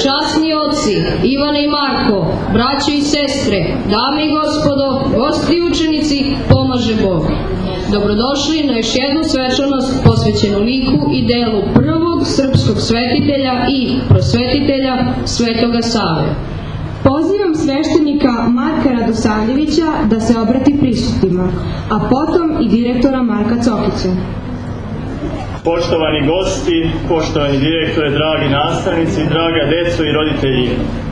časni oci, Ivane i Marko, braćo i sestre, dame i gospodo, gosti i učenici, pomaže Bog. Dobrodošli na još jednu svečanost posvećenu liku i delu prvog srpskog svetitelja i prosvetitelja Svetoga Save. Pozivam sveštenika Marka Radosavljevića da se obrati prisutnima, a potom i direktora Marka Cokića. Poštovani gosti, poštovani direktore, dragi nastavnici, draga deco i roditelji.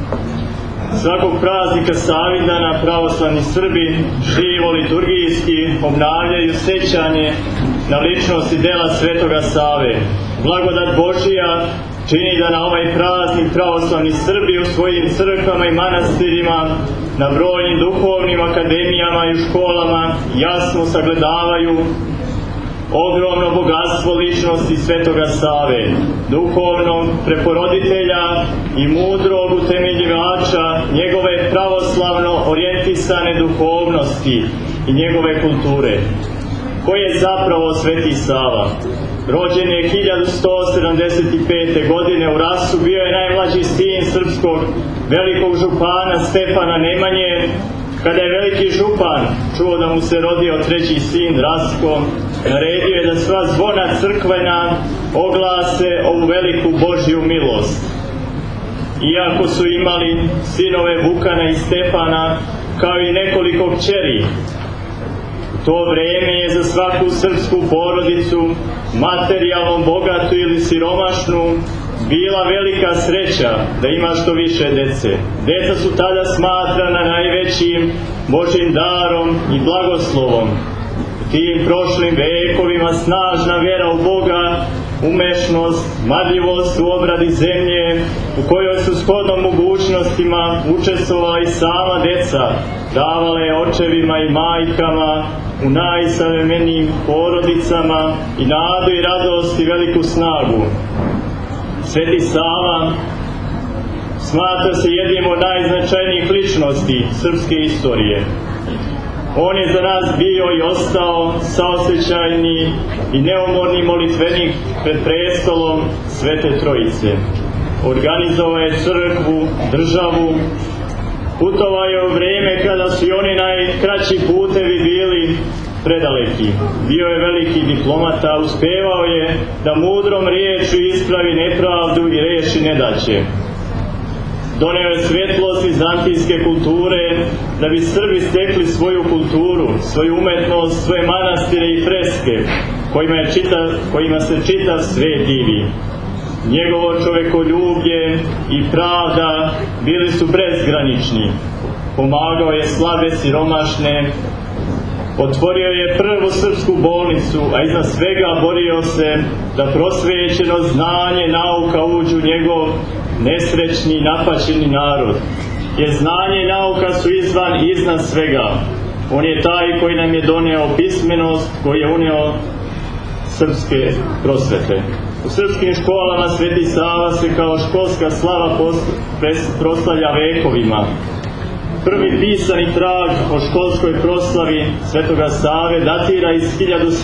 Svakog praznika Savidana pravoslavni Srbi živo liturgijski obnavljaju sećanje na ličnost i dela Svetoga Save. Blagodat Božija čini da na ovaj praznik pravoslavni Srbi u svojim crkvama i manastirima, na brojnim duhovnim akademijama i školama jasno sagledavaju ogromno bogatstvo ličnosti Svetoga Save, duhovnog preporoditelja i mudrog utemeljivača njegove pravoslavno orijentisane duhovnosti i njegove kulture. Ko je zapravo Sveti Sava? Rođen je 1175. godine u Rasu, bio je najmlađi sin srpskog velikog župana Stefana Nemanje. Kada je veliki župan čuo da mu se rodio treći sin Rasko, naredio je da sva zvona crkvena oglase ovu veliku Božju milost. Iako su imali sinove Vukana i Stefana, kao i nekoliko kćeri, to vreme je za svaku srpsku porodicu, materijalno bogatu ili siromašnu, bila velika sreća da ima što više dece. Deca su tada smatrana najvećim Božjim darom i blagoslovom. U tim prošlim vekovima snažna vera u Boga, umešnost, marljivost u obradi zemlje, u kojoj su shodno mogućnostima učestvovala i sama deca, davala je očevima i majkama u najsavremenijim porodicama i nadu i radost i veliku snagu. Sveti Sava smatra se jednim od najznačajnijih ličnosti srpske istorije. On je za nas bio i ostao saosećajni i neumorni molitvenik pred prestolom Svete Trojice. Organizovao je crkvu, državu, putovao je u vreme kada su i oni najkraći putevi bili predaleki. Bio je veliki diplomata, uspevao je da mudrom riječju ispravi nepravdu i reši nedaće. Doneo je svetlost vizantijske kulture da bi Srbi stekli svoju kulturu, svoju umetnost, svoje manastire i freske kojima se čitav svet divi. Njegovo čovekoljublje i pravda bili su bezgranični. Pomagao je slabe, siromašne, otvorio je prvu srpsku bolnicu, a iznad svega borio se da prosvećeno znanje, nauka uđu u njegov nesrećni i napaćeni narod. Jer znanje i nauka su izvan i iznad svega. On je taj koji nam je doneo pismenost, koji je uneo srpske prosvete. U srpskim školama Sveti Sava se kao školska slava proslavlja vekovima. Prvi pisani trag o školskoj proslavi Svetoga Save datira iz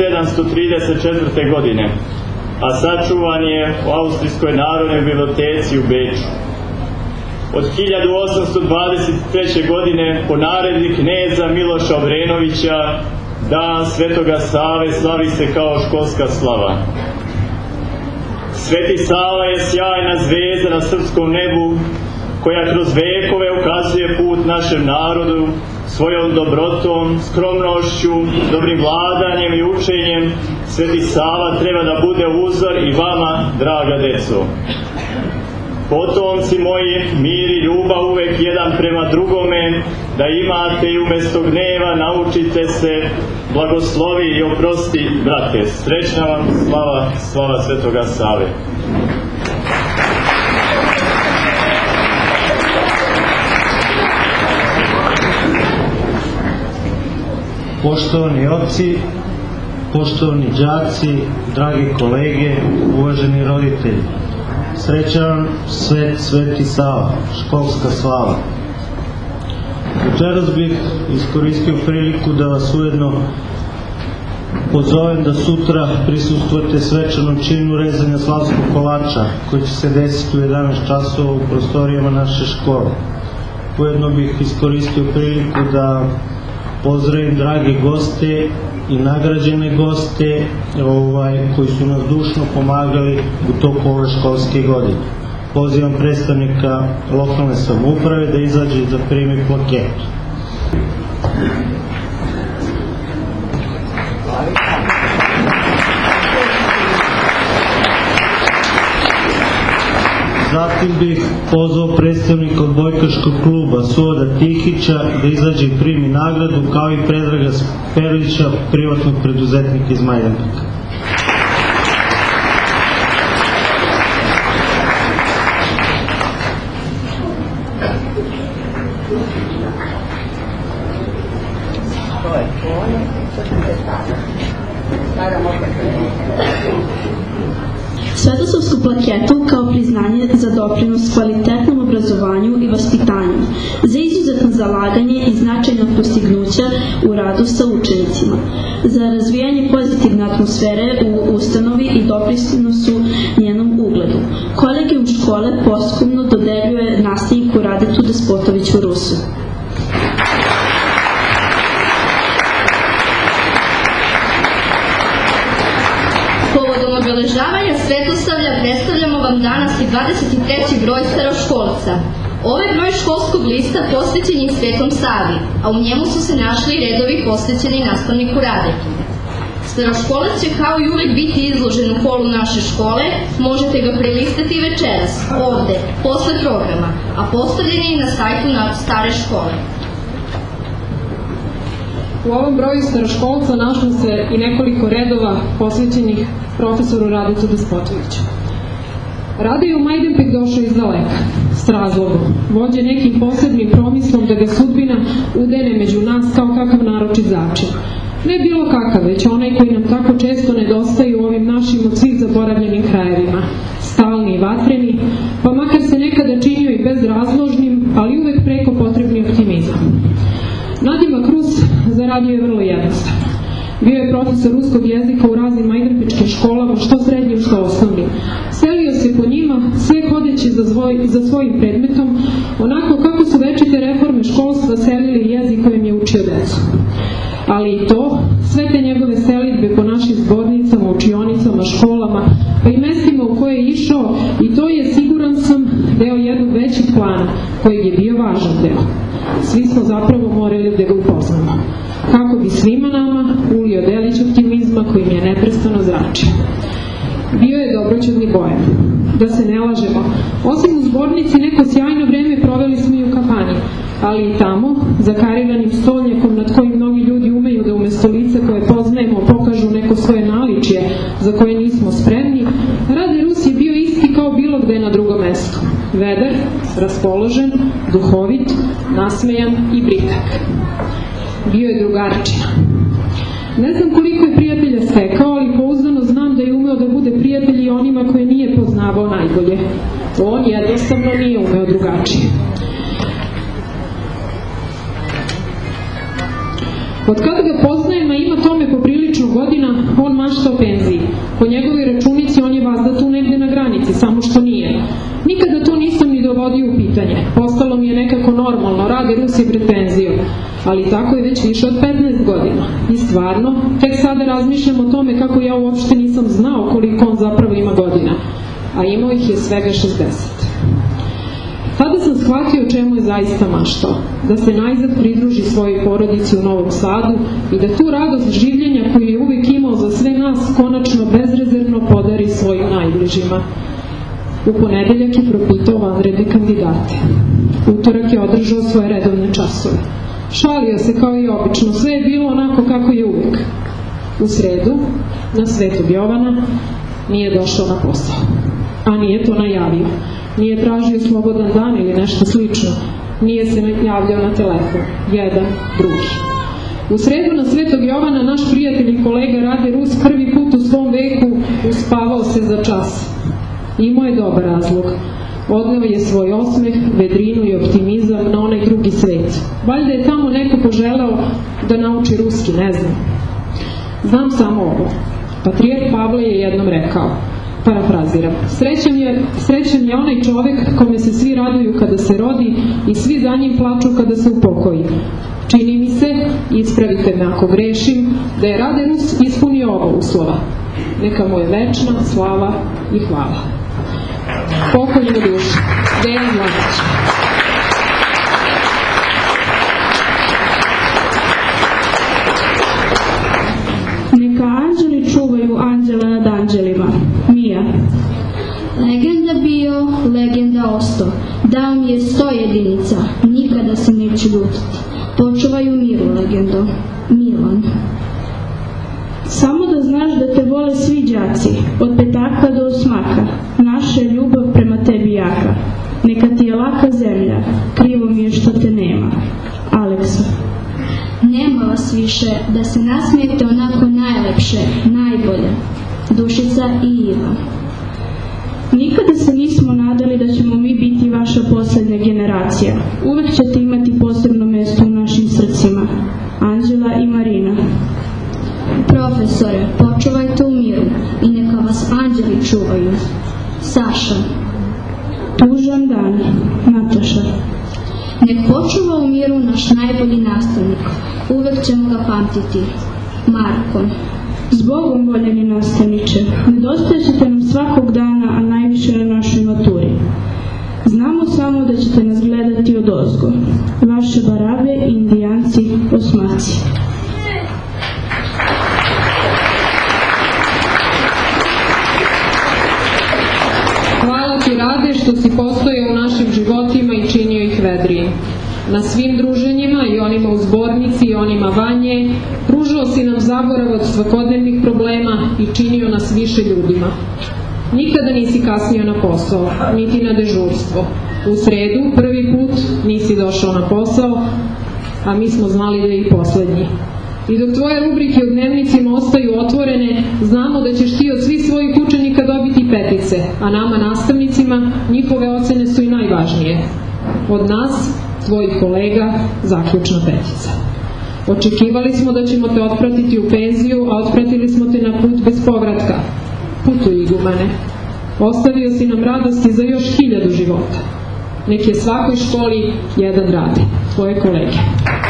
1734. godine, a sačuvan je u Austrijskoj narodnoj biblioteci u Beču. Od 1823. godine po naredbi kneza Miloša Obrenovića dan Svetoga Save slavi se kao školska slava. Sveti Sava je sjajna zvezda na srpskom nebu koja kroz vekove ukazuje put našem narodu svojom dobrotom, skromnošću, dobrim vladanjem i učenjem. Sveti Sava treba da bude uzor i vama, draga deco. Potomci moji, mir i ljubav uvek jedan prema drugome, da imate i umesto gneva naučite se, blagoslovi i oprosti, brate. Srećna vam slava Svetoga Save. Poštovani oci, poštovani đaci, dragi kolege, uvaženi roditelji, srećan Sveti Sava, školska slava. Večeras bih iskoristio priliku da vas ujedno pozovem da sutra prisustvujete svečanom činu rezanja slavskog kolača koji će se desiti u 11 časova u prostorijama naše škole. Ujedno bih iskoristio priliku da pozdravim drage goste i nagrađene goste koji su nas dušno pomagali u toku ove školske godine. Pozivam predstavnika lokalne samouprave da izađe i da primi plaketu. Zatim bih pozvao predstavnika odbojkaškog kluba Suvoda Tihića da izađe i primi nagradu, kao i Predraga Sperlića, privatnog preduzetnika iz Majdanpeka. Svetosavsku plaketu kao priznanje za doprinos kvalitetnom obrazovanju i vaspitanju, za izuzetno zalaganje i značajna postignuća u radu sa učenicima, za razvijanje pozitivne atmosfere u ustanovi i doprinosu njenom ugledu. Kolegijum škole posthumno dodeljuje nastavniku Radetu Despotoviću Rusu. Obeležavanja Svetosavlja predstavljamo vam danas i 23. broj staroškolca. Ovaj broj školskog lista posvećen je Svetom Savi, a u njemu su se našli i redovi posvećeni nastavniku Radetu. Staroškolac će kao i uvek biti izložen u holu naše škole, možete ga prelistati večeras, ovde, posle programa, a postavljen je i na sajtu stare škole. U ovom broju staroškolca našlo se i nekoliko redova posvećenih profesoru Radetu Despotoviću. Rade je u Majdanpek došao iz daleka, s razlogom, vođe nekim posebnim promislom da ga sudbina udene među nas kao kakav naročit začin. Ne bilo kakav, već onaj koji nam tako često nedostaje u ovim našim od svih zaboravljenim krajevima, stalni i vatreni, pa makar se nekada činio i bezrazložnim, ali uvek preko potrebni optimizam. Nadimak Rus zaradio je vrlo jednostavno. Bio je profesor ruskog jezika u raznim majdanpečkim školama, što srednjim, što osnovnim. Selio se po njima, sve hodeći za svojim predmetom, onako kako su večite reforme školstva selili jezik kojim je učio decu. Ali i to, sve te njegove selidbe po našim zbornicama, učionicama, školama, pa i mestima u koje je išao, i to je, siguran sam, deo jednog većeg plana, kojeg je bio važan deo. Svi smo zapravo morali da ga upoznamo, kako bi svima nama ulio delić optimizma kojim je neprestano zračio. Bio je dobroćudni bojan. Da se ne lažemo, osim u zbornici neko sjajno vreme proveli smo i u kafani, ali i tamo, za kariranim stolnjakom nad kojim mnogi ljudi umeju da umesto lica koje poznajemo pokažu neko svoje naličje za koje nismo spremni, Rade Rus je bio isti kao bilo gde na drugom mestu. Vedar, raspoložen, duhovit, nasmejan i britak. Bio je drugarčina. Ne znam koliko je prijatelja stekao, ali pouzdano znam da je umeo da bude prijatelj i onima koje nije poznavao najbolje. On jednostavno nije umeo drugačije. Od kada ga poznajem, a ima tome poprilično godina, on mašta o penziji. Po njegovoj računici on je vazda tu negde na granici, samo što nije. Nikada to nisam ni dovodio u pitanje. Postalo mi je nekako normalno, Rade Rus je pred penzijom. Ali tako je već više od 15 godina. I stvarno, tek sada razmišljam o tome kako ja uopšte nisam znao koliko on zapravo ima godina. A imao ih je svega 60. Tada sam shvatio o čemu je zaista maštao. Da se najzad pridruži svojoj porodici u Novom Sadu i da tu radost življenja koju je uvek imao za sve nas konačno bezrezervno podari svojim najbližima. U ponedeljak je propitao vanredne kandidate. Utorak je održao svoje redovne časove. Šalio se kao i obično, sve je bilo onako kako je uvek. U sredu, na Svetog Jovana, nije došao na posao. A nije to najavio. Nije tražio slobodan dan ili nešto slično. Nije se javljao na telefon. Jedan, drugi. U sredu na Svetog Jovana naš prijatelj i kolega Rade Rus prvi put u svom veku uspavao se za čas. Imao je dobar razlog. Odneo je svoj osmeh, vedrinu i optimizam na onaj drugi svet. Valjda je tamo neko poželeo da nauči ruski, ne znam. Znam samo ovo. Patrijarh Pavle je jednom rekao, parafraziram, srećan je onaj čovek kome se svi raduju kada se rodi i svi za njim plaču kada se upokoji. Čini mi se, ispravite me ako grešim, da je Rade Rus ispunio oba uslova. Neka mu je večna slava i hvala. Pokoj mu duši. Dejan Vladić. Neka anđeli čuvaju anđela nad anđelima. Mija. Legenda bio, legenda osto. Dao mi je 100 jedinica, nikada se neću ljutiti. Počuvaj u miru, legendo. Milan. Samo da znaš da te vole svi đaci, od petaka do osmaka. Naša je ljubav prema tebi jaka. Neka ti je laka zemlja, krivo mi je što te nema. Aleksa. Nema vas više, da se nasmijete onako najlepše, najbolje. Dušica i Iva. Nikada se nismo nadali da ćemo mi biti vaša posljednja generacija. Uvek ćete imati posebno mesto u našim srcima. Anđela i Marina. Profesore, počuvajte u miru i neka vas anđeli čuvaju. Saša. Tužan dan. Nataša. Nek počuva u miru naš najbolji nastavnik. Uvek ćemo ga pamtiti. Marko. Zbogom, voljeni nastavniče, nedostajat ćete nam svakog dana, a najviše na našoj maturi. Znamo samo da ćete nas gledati odozgo. Vaše barabe, indijanci, osmaci. Hvala ti, Rade, što si postojao u našim životima i činio ih vedrijim. Na svim druženjima, i onima u zbornici i onima vanje, pružao si nam zaborav od svakodnevnih problema i činio nas više ljudima. Nikada nisi kasnio na posao, niti na dežurstvo. U sredu, prvi put, nisi došao na posao, a mi smo znali da je i poslednji. I dok tvoje rubrike u dnevnicima ostaju otvorene, znamo da ćeš ti od svih svojih učenika dobiti petice, a nama nastavnicima njihove ocene su i najvažnije. Od nas, tvojih kolega, zaključna petica. Očekivali smo da ćemo te otpratiti u penziju, a otpratili smo te na put bez povratka. Putuj, igumane. Ostavio si nam radosti za još 1000 života. Nek je svakoj školi jedan Rade. Tvoje kolege.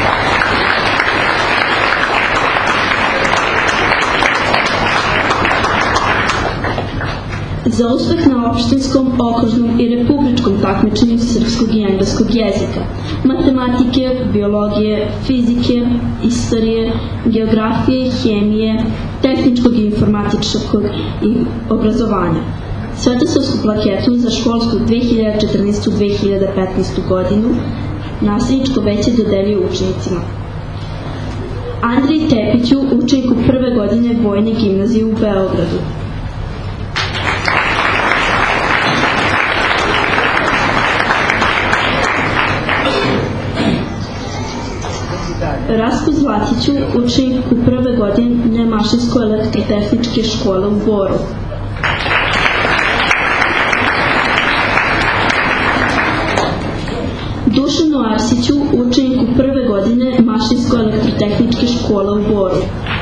Za uspeh na opštinskom, okružnom i republičkom takmičenju srpskog i engleskog jezika, matematike, biologije, fizike, istorije, geografije, hemije, tehničkog i informatičkog i obrazovanja. Svetosavsku plaketu za školsku 2014-2015. godinu nastavničko veće dodeljuje učenicima. Andriji Tepiću, učeniku prve godine Vojne gimnazije u Beogradu. Rastku Zlatiću, učeniku prve godine Mašinsko-elektrotehničke škole u Boru. Dušanu Arsiću, učeniku prve godine Mašinsko-elektrotehničke škole u Boru.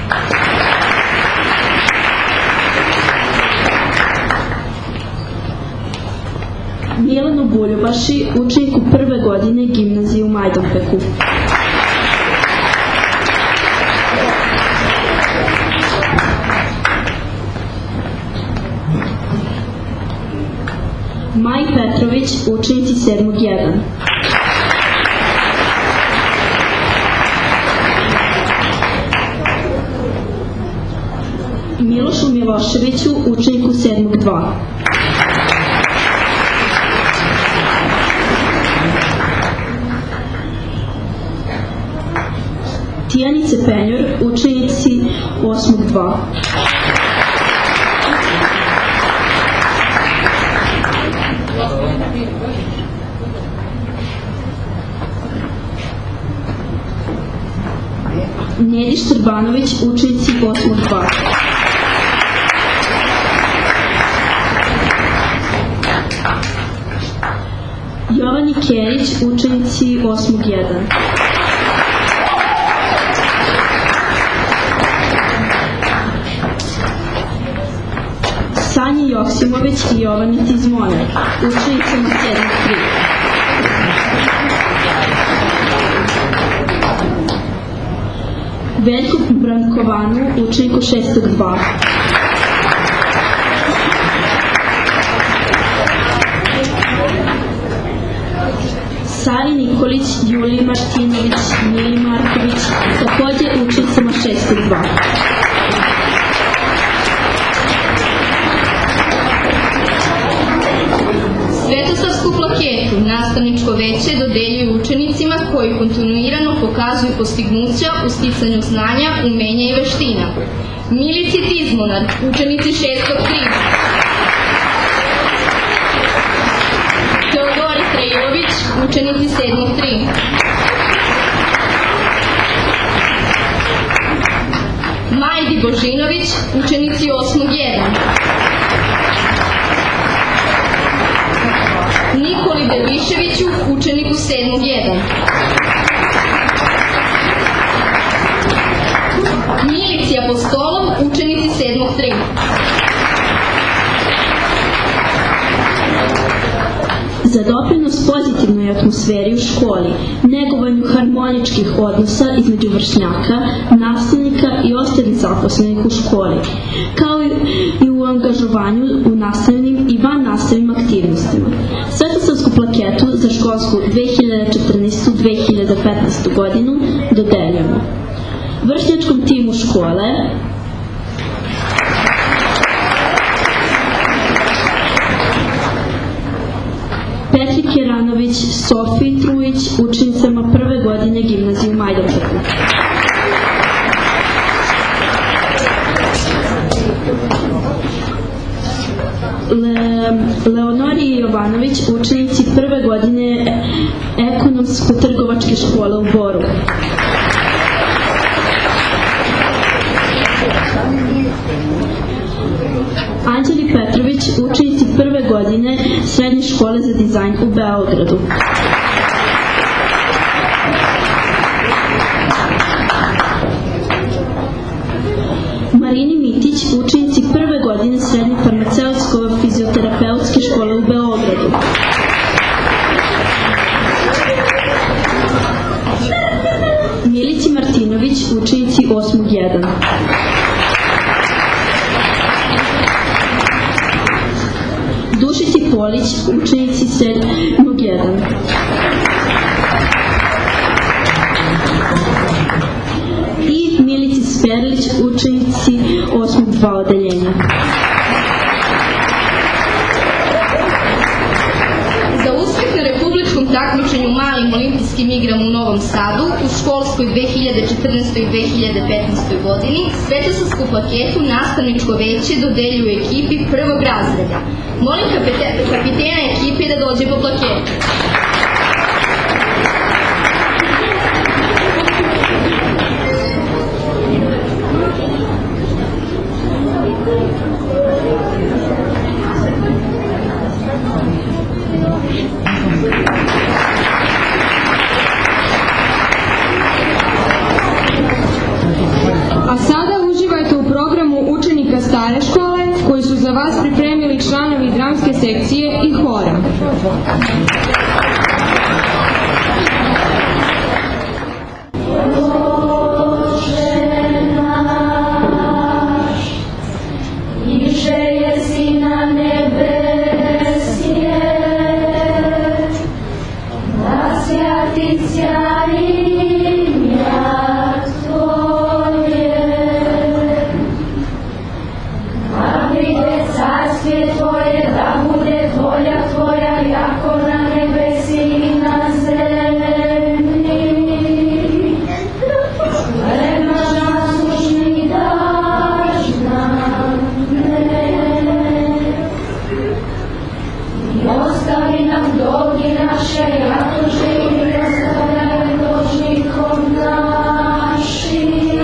Milanu Buljubaši, učeniku prve godine gimnazije u Majdanpeku. Maj Petrović, učenici 7.1. Milošu Miloševiću, učeniku 7.2. Tijanice Penjor, učenici 8.2. Njediš Srbanović, učenici 8.2. Jovani Kerić, učenici 8.1. Sanja Joksimović i Jovana Tizmoner, učenicama 7.3. Veljko Brankovanu, učeniku 6.2. Sari Nikolić, Julija Martinović, Mili Marković, takođe učenicama 6.2. Svetosavsku plaketu nastavničko veće dodeljuje učenicima koji kontinuirano pokazuju postignuća u sticanju znanja, umenja i veština. Milici Tizmonar, učenici 6.3. Teodori Trejović, učenici 7.3. Majdi Božinović, učenici 8.1. Nikoli Derviševiću, učeniku 7.1. Milici Apostolov, učenici 7.3. Za doprinos pozitivnoj atmosferi u školi, negovanju harmoničkih odnosa između vršnjaka, nastavnika i ostalih zaposlenih u školi, kao i u angažovanju u nastavnim i van nastavnim aktivnostima. Svetosavsku plaketu za školsku 2014-2015. godinu dodeljujemo vršnjačkom timu škole, Petri Keranović, Sofiji Trujić, učenicama prve godine gimnazije u Majdanpeku. Leonori Jovanović, učenici prve godine ekonomsko-trgovačke škole u Boru. Anđeli Petrović, učenici prve godine srednje škole za dizajn u Beogradu. Marini Mitić, učenici prve godine srednje farmaceutsko-fizioterapeutske škole u Beogradu. Milici Martinović, učenici 8.1. Dušici Polić, učenici 7.1. I Milici Sperlić, učenici 8.2 odeljenja. Za uspeh na republičkom takmičenju malim olimpijskim igrama u Novom Sadu u školskoj 2014. i 2015. godini Svetosavsku plaketu nastavničko veće dodeljuje ekipi prvog razreda. Molim kapitena ekipe da dođe po plaketu. A sada uživajte u programu učenika stare škole koji su za vas pripremili članovi dramske sekcije i hora.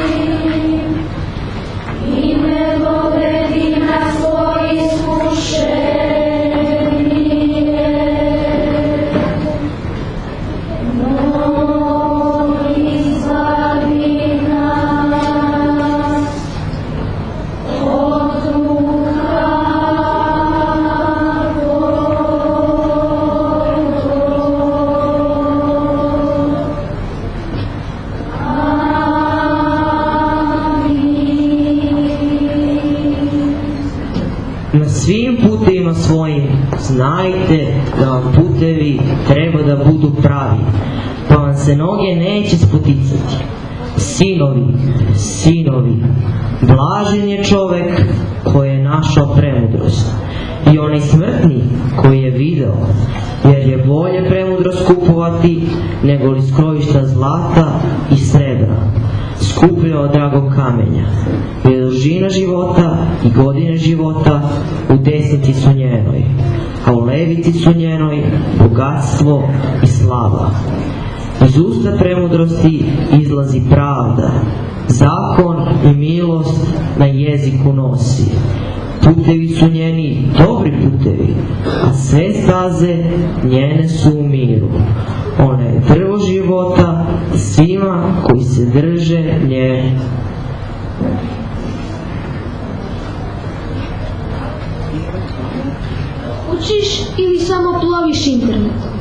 Svoj sluše Na svim putevima svojim znajte da vam putevi treba da budu pravi, pa vam se noge neće spoticati. Sinovi, sinovi, blažen je čovek koji je našao premudrost i onaj smrtni koji je video, jer je bolje premudrost kupovati nego li skrovišta zlata i srebra, skuplja od dragog kamenja, jer dužina života i godine života u desnici su njenoj, a u levici su njenoj bogatstvo i slava. Iz usta premudrosti izlazi pravda, zakon i milost na jeziku nosi. Putevi su njeni dobri putevi, a sve staze njene su u miru. Ona je drvo života svima koji se drže nje. Učiš ili samo ploviš internetom?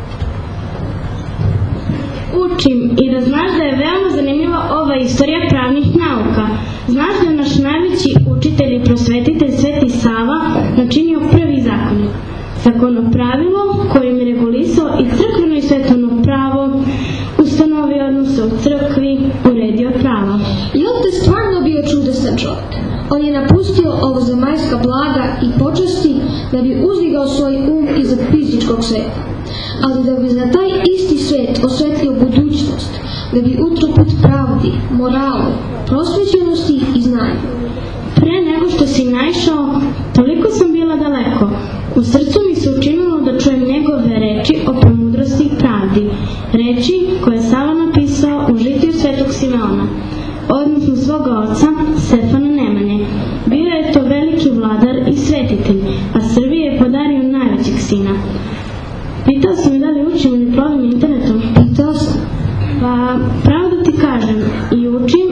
Učim i da znaš da je veoma zanimljiva ova istorija pravnih nauka. Znaš da je naš najveći učitelj i prosvetitelj Sveti Sava načinio prvi zakonik. Zakonopravilo kojim je regulisao i crkveno i svetovno pravo, ustanovio odnose u crkvi, uredio prava. I on te stvarno bio čudesan čovjek. On je napustio ovo zemaljska blaga i počasti da bi uzdigao svoj um iza fizičkog sveta. Ali da bi za taj isti svet osvetlio budućnost, da bi utro put pravdi, moralu, prosvećenosti i znanju. Pre nego što si naišao, toliko sam bila daleko. U srcu mi se učinilo da čujem njegove reči o premudrosti i pravdi. Reči koje je Sava napisao u žitiju Svetog Simeona, odnosno svoga oca, Stefana Nemanje. Bio je to veliki vladar i svetitelj, a Srbiji je podario najvećeg sina. Pitao sam mi da li učim ili plovim internetom. Pitao sam. Pa, pravo da ti kažem, i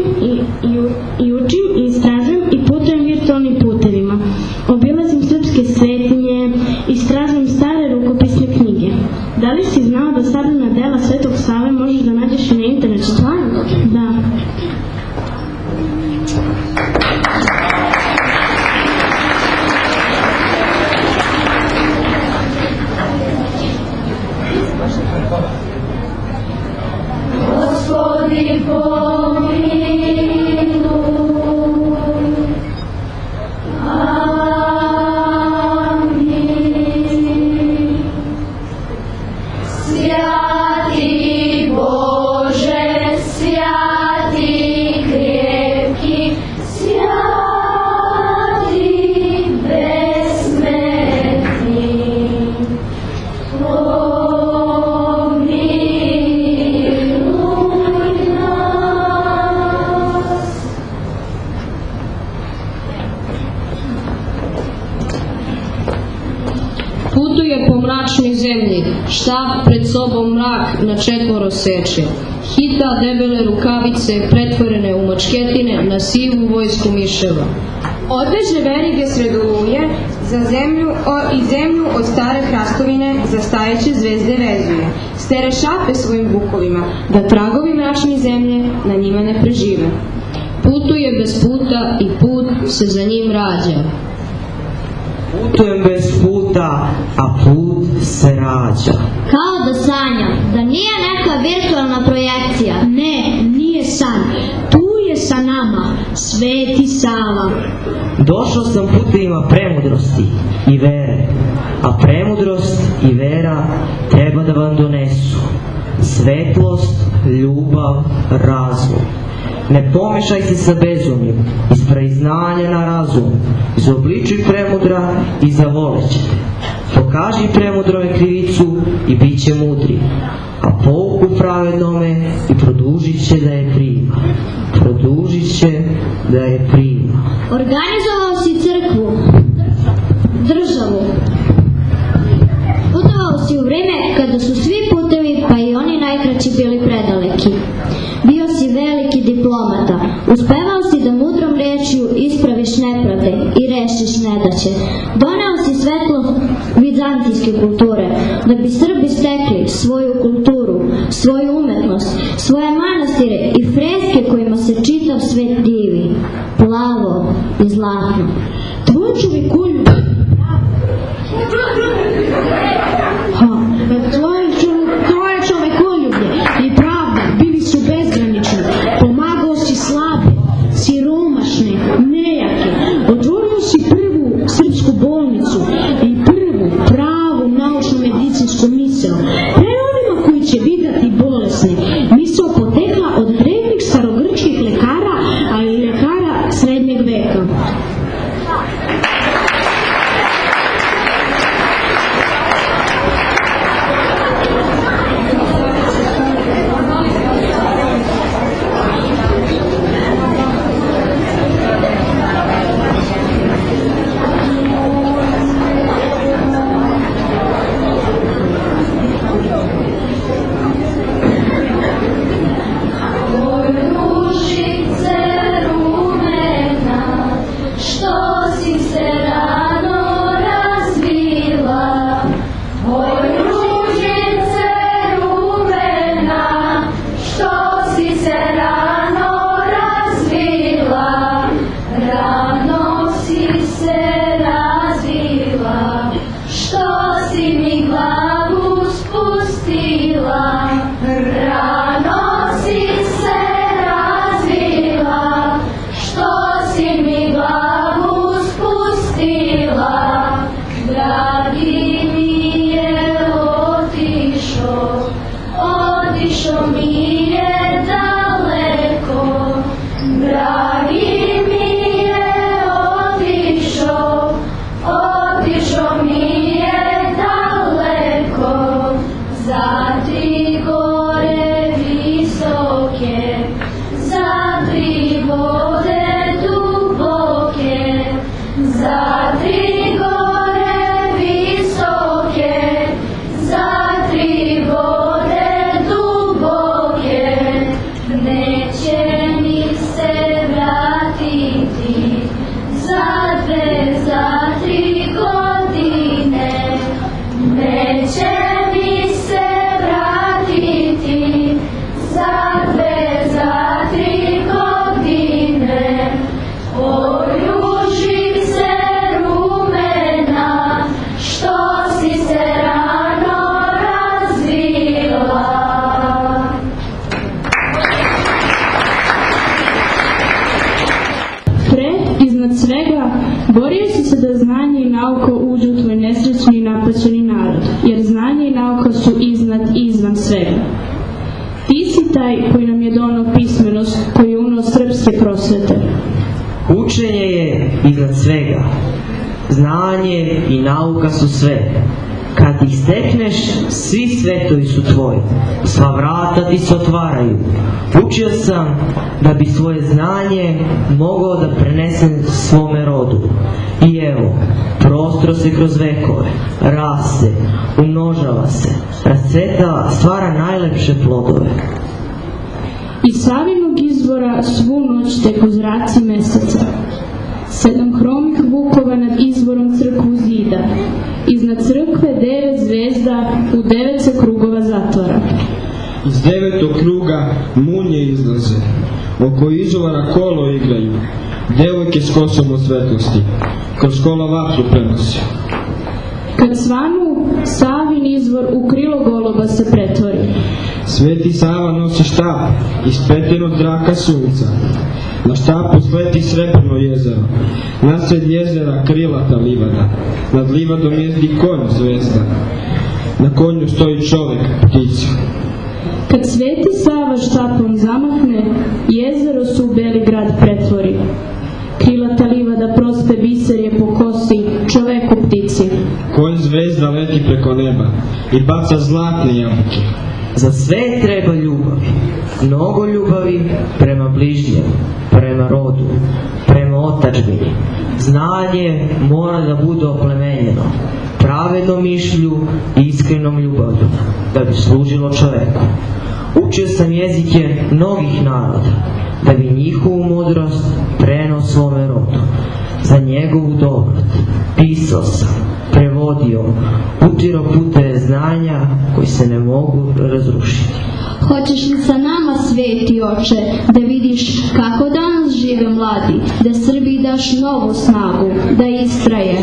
učim i istražujem i putujem virtualnim putevima. Obilazim srpske svetinje, istražujem stare rukopisne knjige. Da li si znao da sabrana dela Svetog Save možeš da nađeš i na internetu? Stvarno? Da. Gospodi pomiluj, amin. Svjati Bože, svjati krepki, svjati besmrtni. Putuje po mračnoj zemlji, štap pred sobom mrak na četvoro seče. Hita debele rukavice pretvorene u mačketine na sivu vojsku miševa. Odveže verige sred oluje i zemlju od stare hrastovine za stajeće zvezde vezuje. Stere šape svojim vukovima, da tragovi mračne zemlje na njima ne prežive. Putuje bez puta i put se za njim rađa. Putujem bez puta, a put se rađa. Kao da sanjam, da nije neka virtualna projekcija. Ne, nije san. Tu je sa nama Sveti Sava. Došao sam putevima premudrosti i vere, a premudrost i vera treba da vam donesu svetlost, ljubav, razum. Ne pomešaj se sa bezumljem, ispravi znanja na razum, izobličuj premudra i zavolećete. Pokaži premudrove krivicu i bit će mudri, a pouku pravednome i produžit će da je prima. Produžit će da je prima. Organizovao si crkvu, državu. Putovao si u vreme kada su svi putevi, pa i oni najkraći, bili predaleki. Bio si veliki diplomata. Uspevao si da mudrom rečju ispraviš nepravde i rešiš nedaće. Doneo si svetlo vizantijske kulture, da bi Srbi stekli svoju kulturu, svoju umetnost, svoje manastire i freske kojima se čitav svet divi, plavo i zlatno. Tvočuvi kulj Borio si se da znanje i nauka uđu u tvoj nesrećni i napaćeni narod, jer znanje i nauka su iznad i izvan svega. Ti si taj koji nam je donao pismenost, koji je unao srpske prosvete. Učenje je iznad svega. Znanje i nauka su sve. Kad ih stekneš, svi svetovi su tvoji. Sva vrata ti se otvaraju. Učio sam da bi svoje znanje mogao da prenesem svome rodu. I evo, prostro se kroz vekove, raste, umnožava se, rascvetava, stvara najlepše plodove. Iz Savinog izvora svu noć teku zraci meseca. 7 hromih vukova nad izvorom crkvu zida. Iznad crkve 9 zvezda u 9 se krugova zatvora. Iz 9. kruga munje izlaze, oko izvora kolo igraju, devojke s kosom od svetlosti, kroz kola vatru prenose. Kad svanu, Savin izvor u krilo goluba se pretvori. Sveti Sava nosi štap iz petenog draka sunca. Na štapu sleti srebrno jezero, nasred jezera krilata livada, nad livadom jezdi konj zvezda, na konju stoji čovek, ptica. Kad Sveti Sava štapom zamahne, jezero se u beli grad pretvori. Krilata livada prospe biserje po kosi, čoveku ptici. Konj zvezda leti preko neba i baca zlatne jabuke. Za sve treba ljubavi, mnogo ljubavi prema bližnjem, prema rodu, prema otadžbini. Znanje mora da bude oplemenjeno, pravednom mišlju i iskrenom ljubavlju, da bi služilo čoveku. Učio sam jezike mnogih naroda, da bi njihovu mudrost prenao svome rodu. Za njegovu dobrot pisao sam, prevodio, utirao puteve znanja koji se ne mogu razrušiti. Hoćeš li sa nama, sveti oče, da vidiš kako danas žive mladi, da Srbiji daš novu snagu, da istraje?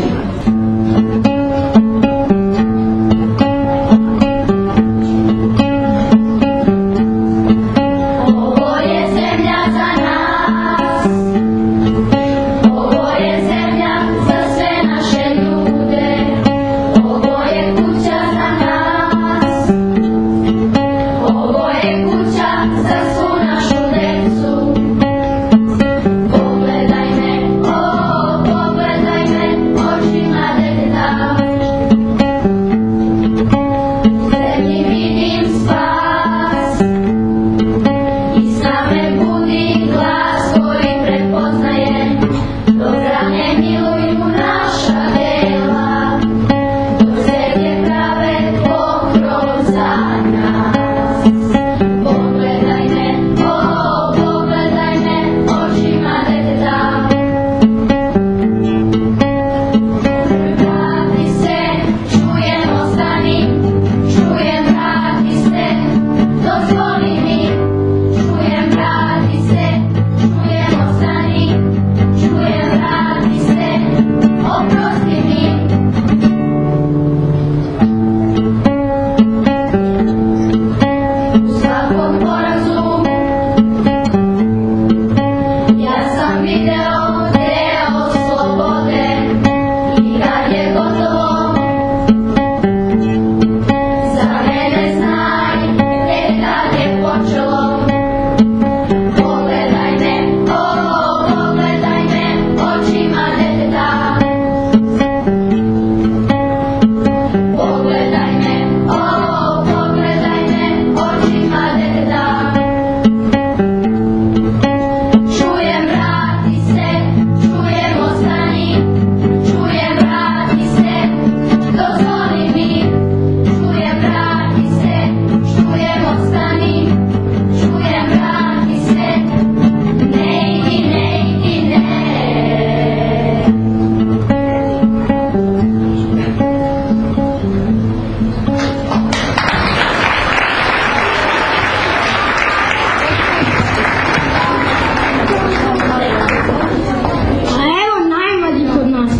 Pogledaj me, oči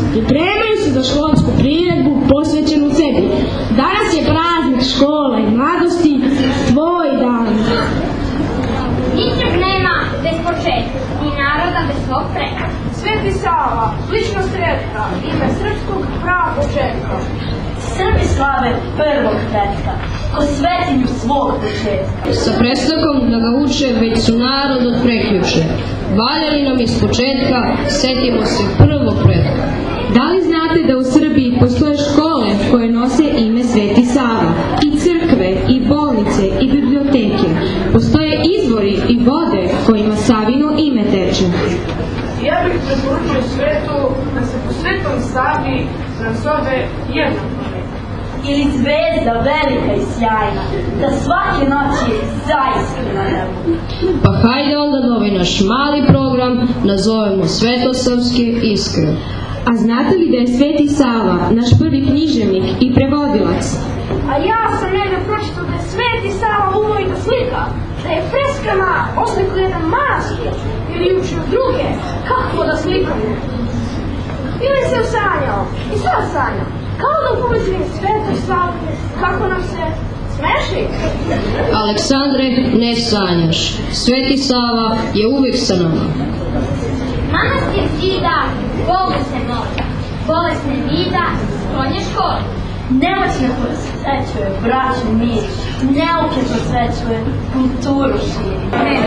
Pripremaju se za školsku priredbu posvećenu sebi. Danas je praznik škola i mladosti, tvoj dan. Ničeg nema bez početka, ni naroda bez svog preka. Sveti Sava, ličnost retka, ime srpskog prava početka. Srbi slave prvog pretka, ko svetinju svog početka. Sa prestakom da ga uče, već su narod od prekjuče. Valjali nam iz početka, setimo se prvog pretka. Da li znate da u Srbiji postoje škole koje nose ime Sveti Sava, i crkve, i bolnice, i biblioteke? Postoje izvori i vode kojima Savino ime teče. Ja bih preporučio svetu da se po Svetom Savi nazove jedna planeta. Ili zvezda velika i sjajna, da svake noći zaista na nebu. Pa hajde onda da ovaj naš mali program nazovemo Svetosavske iskre. A znate li da je Sveti Sava naš prvi književnik i prevodilac? A ja sam negdje pročitao da je Sveti Sava umojna slika, da je freskama oslikao jedan manastir ili učio druge kako da slikaju. Ili se usanjao i sad sanjao, kao da upođenim Svetoj Savi, kako nam se smeši. Aleksandre, ne sanjaš. Sveti Sava je uvijek sa nama. Manastir zida, Bogu se može, bolesne vida, sklonje škole. Nemoćne posvećuje braću mir, neuke posvećuje, kulturu širi.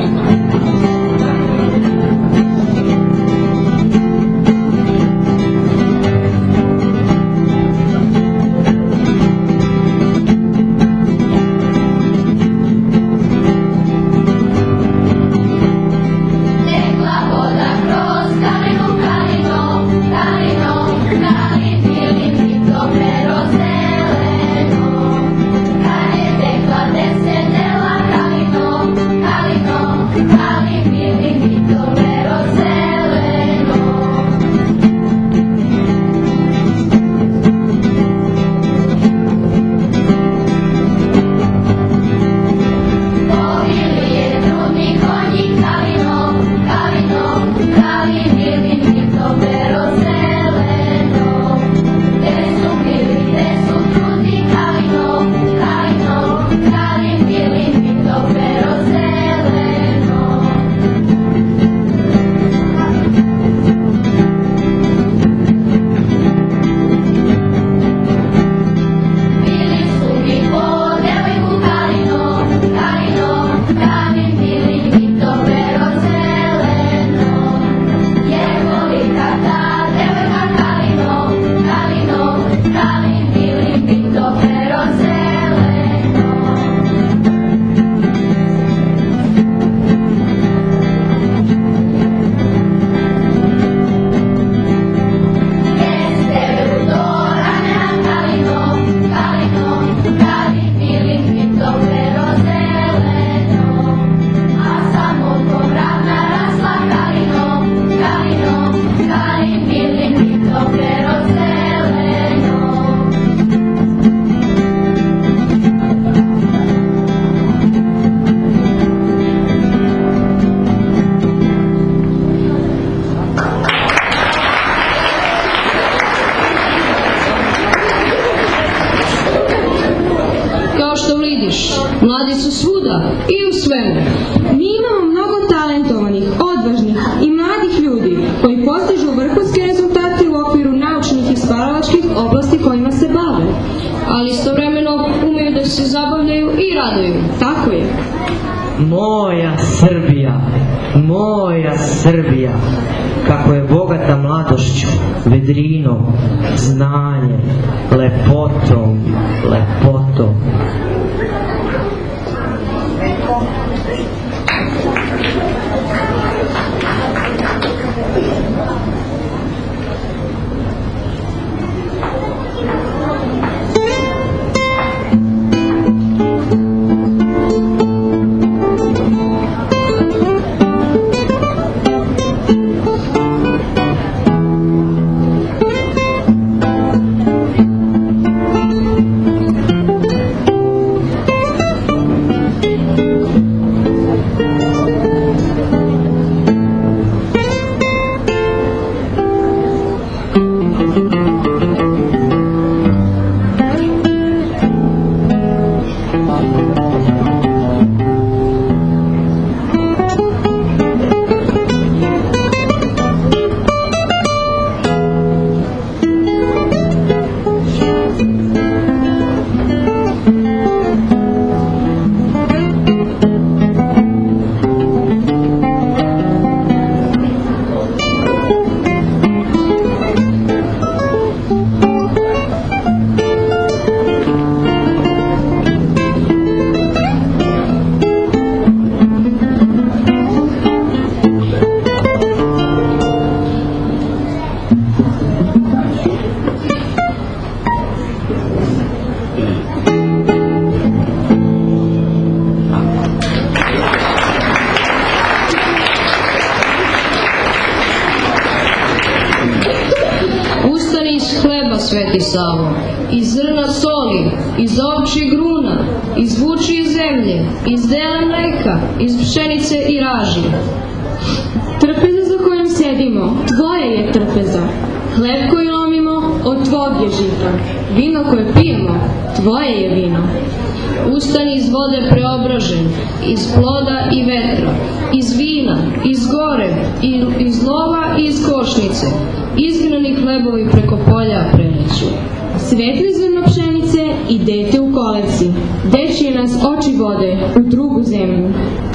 Mladi su svuda i u svemu. Mi imamo mnogo talentovanih, odvažnih i mladih ljudi koji postižu vrhunske rezultate u okviru naučnih i stvaralačkih oblasti kojima se bave. Ali istovremeno umeju da se zabavljaju i raduju. Tako je. Moja Srbija, moja Srbija, kako je bogata mladošću, vedrinom, znanjem, lepotom, lepotom. Sveti Savo, iz zrna soli, iz ovčjeg gruna, iz vučije zemlje, iz dela mleka, iz pšenice i raži. Trpeza za kojom sedimo, tvoje je trpeza. Hleb koji lomimo, od tvog je žita. Vino koje pijemo, tvoje je vino. Ustani iz vode preobražen, iz ploda i vetra, iz vina, iz gore, iz lova i iz košnice. Izgrani hlebovi preko polja preleću. Svetli zrno pšenice i dete u kolevci. Dečije nas oči vode u drugu zemlju.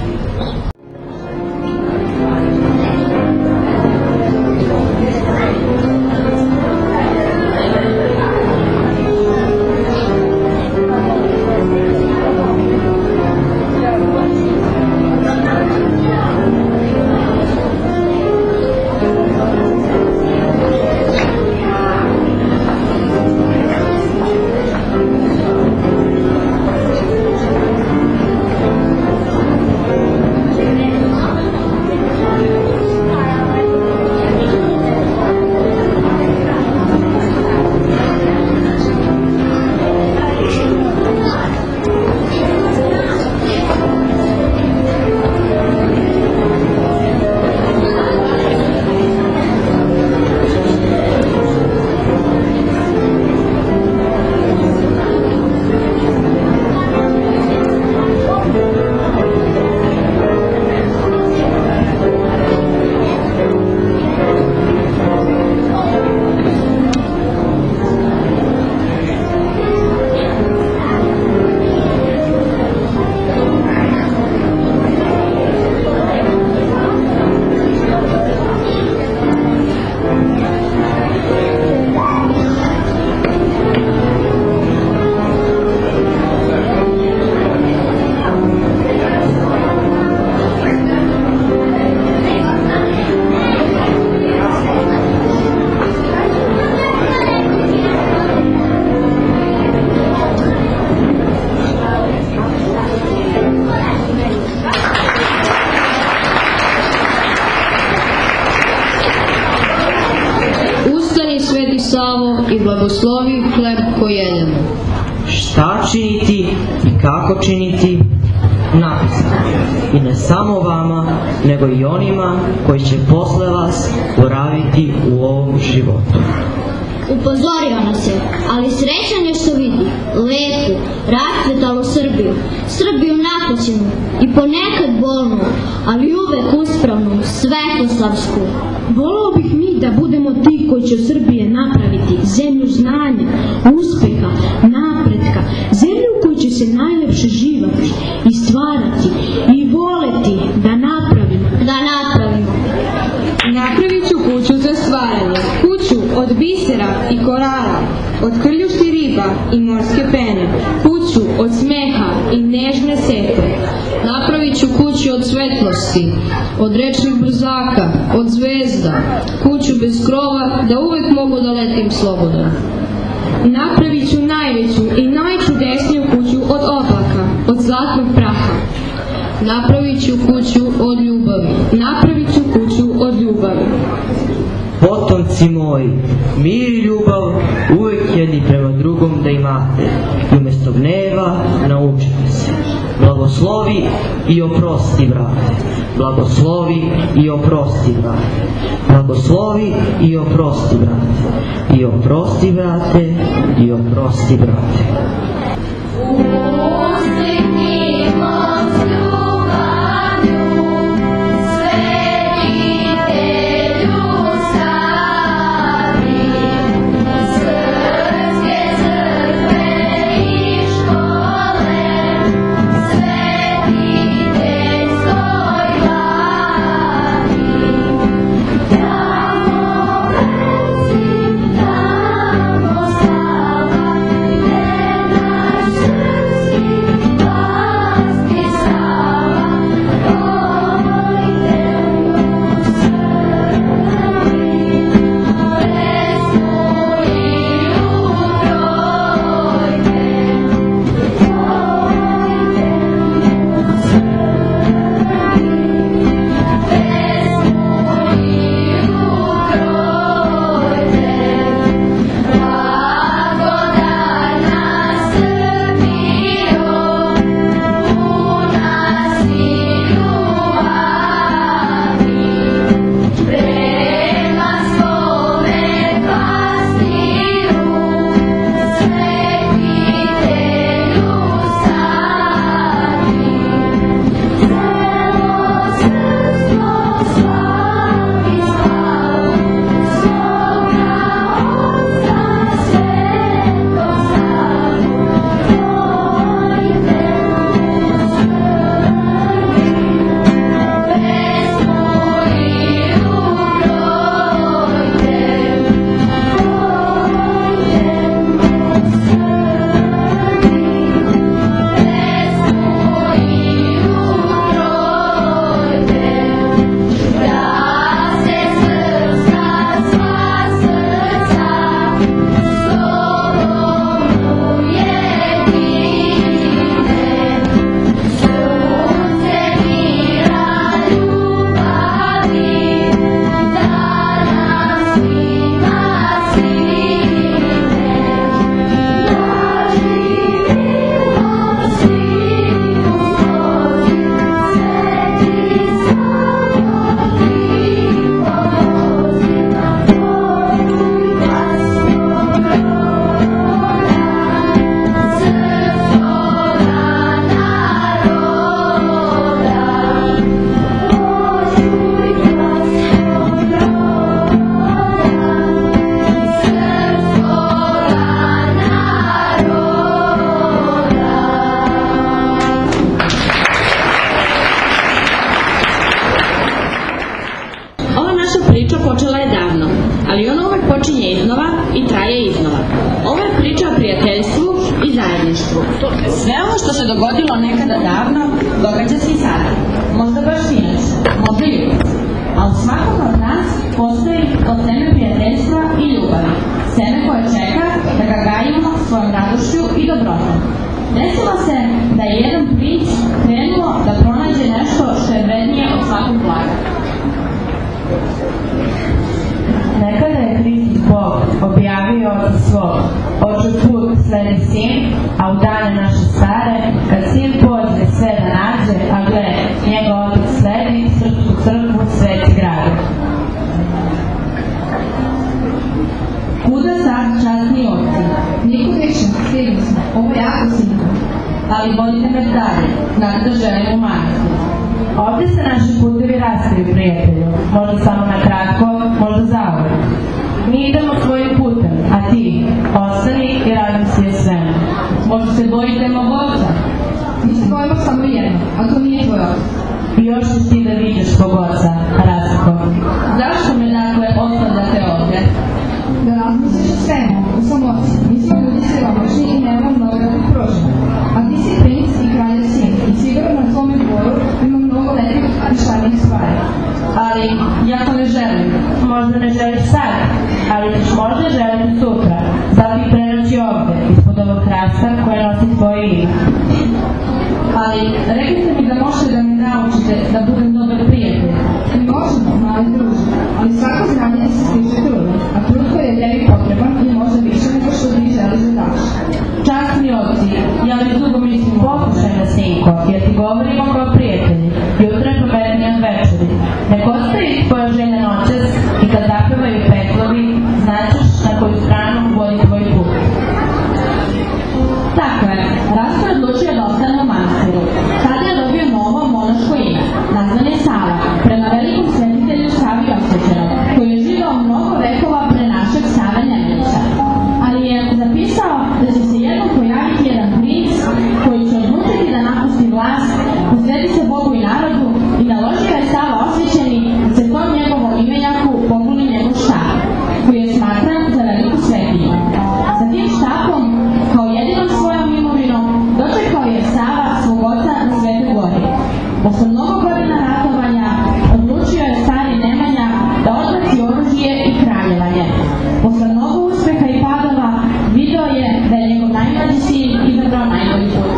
Savo, i blagoslovi hleb koji jedemo. Šta činiti i kako činiti, napisano. I ne samo vama, nego i onima koji će posle vas boraviti u ovom životu. Upozorio nas je, ali srećan je što vidi lepu, rascvetalu Srbiju, Srbiju napaćenu i ponekad bolnu, ali uvek uspravnu, svetoslavsku. Voleo bih mi da budemo ti koji će Srbije napraviti zemlju znanja, uspeha, napretka, zemlju u kojoj će se najlepše živati i stvarati i voleti da napravimo. Napravit ću kuću za stvaranje, kuću od bisera i korala, od krljušti riba i morske pene, kuću od smeha i nežne sete. Napravit ću kuću od svetlosti, od rečnih brzaka, od zvezda, kuću bez krova, da uvek mogu da letim slobodan. Napravit ću najveću i najčudesniju kuću od oblaka, od zlatnog praha. Napravit ću kuću od ljubavi. Napravit ću kuću od ljubavi. Potomci moji, mir i ljubav uvek jedni prema drugom da imate, i umjesto gneva naučite se. Blagoslovi i oprosti, brate. Blagoslovi i oprosti, brate. Blagoslovi i oprosti, brate. I oprosti, brate. I oprosti, brate. Tamo stava, i traje iznova. Ovo je priča o prijateljstvu i zajedništvu. Sve ovo što se dogodilo nekada davno, događa se i sada. Možda baš sinoć, možda jutros. A u svakom od nas postoji to seme prijateljstva i ljubavi. Seme koje čeka da ga gajimo svojom radošću i dobrotom. Desilo se da je jedan princ krenuo da pronađe nešto što je vrednije od svakog blaga. Nekada je Hristos Bog objavio od svog, oču put sledi sin, a u dane naše stare, kad sin pođe sve da nađe, a gle, njega otac sledi, srpsku crkvu sveti grade. Kuda sad časni oci? Niko više, stigli smo, ovo je jako sigurno. Ali vodite me dalje, znate da želim u manastir. Ovdje se naši putevi rastaju, prijatelju, možda samo na kratko, možda zauvek. Mi idemo svojim putem, a ti ostani i razmisli o svemu. Možda se bojite mog oca? Mi se bojimo samo jedno, a to nije tvoj otac. I još ćeš ti da vidiš svog oca, Rastko. Zašto me dakle ostavljate ovdje? Da razmisliš o svemu, u samoći. Mi smo ljudi siromašni i nemamo mnogo da ti prožimo. A ti si princ i kraljev sin i sigurno na tvome dvoru ima mnogo lepih i šarnih stvari. Ali ja to ne želim. Možda ne želiš sad, ali ćeš možda želiti sutra. Zato ih prenoći ovdje, ispod ovog hrasta koje nosi tvoje ime. Ali rekli mi da možete da me naučite da budem dobar prijatelj. Mi možemo, mali druže, ali svako znanje se stiče trudom, a trud koji je tebi potreban je možda više nego što ti želiš da daš. Časni oci, ja već dugo mislim pokušajna, sinko, jer ti govorimo kao prijatelji. Jutro je pametnije od večeri. Nek ostavi tvoja želja noćas i kad zapevaju petlovi, značiš na koju stranu vodi tvoj put. Tako je, Rastko je odlučio da ostane u manastiru. Sada je dobio novo monaško ime, nazvan je Sava, prema velikom svetitelju Savi Osvećenom, koji je živao mnogo vekova pre našeg Save Nemanjića. Ali je zapisao da će se jednom pojaviti jedan princ koji će odlučiti da napusti vlast, posveti se Bogu i narodu i naložio je Sava Osvećeni da se tom njegovom imenjaku pokloni njegov štap, koji je smatran za veliku svetinju. Sa tim štapom, kao jedinom svojom imovinom, dočekao je Sava svog oca na Svetoj gori. Posle mnogo godina ratovanja, odlučio je stari Nemanja da odbaci oružje i kraljevanje. Posle mnogo uspeha i padova, video je da je njegov najmlađi sin izabrao najbolji put.